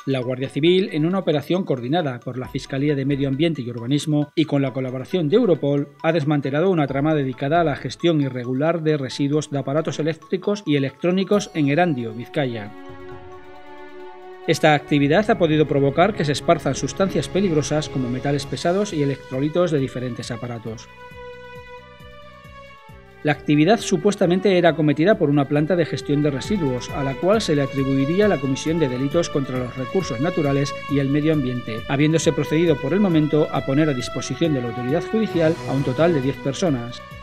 La Guardia Civil, en una operación coordinada por la Fiscalía de Medio Ambiente y Urbanismo y con la colaboración de Europol, ha desmantelado una trama dedicada a la gestión irregular de residuos de aparatos eléctricos y electrónicos en Erandio, Vizcaya. Esta actividad ha podido provocar que se esparzan sustancias peligrosas como metales pesados y electrolitos de diferentes aparatos. La actividad supuestamente era acometida por una planta de gestión de residuos, a la cual se le atribuiría la comisión de delitos contra los recursos naturales y el medio ambiente, habiéndose procedido por el momento a poner a disposición de la autoridad judicial a un total de 10 personas.